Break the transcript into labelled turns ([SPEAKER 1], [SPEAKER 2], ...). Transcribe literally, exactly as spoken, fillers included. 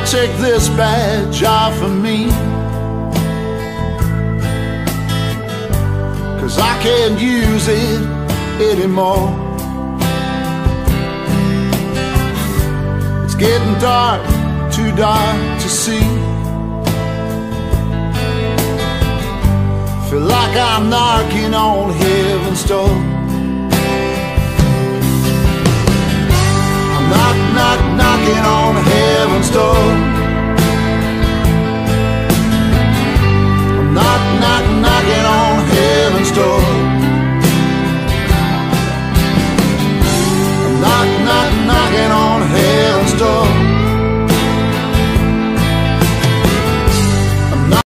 [SPEAKER 1] take this badge off of me, 'cause I can't use it anymore. It's getting dark, too dark to see. Feel like I'm knocking on heaven's door. I'm knock, knock, knocking on heaven's door.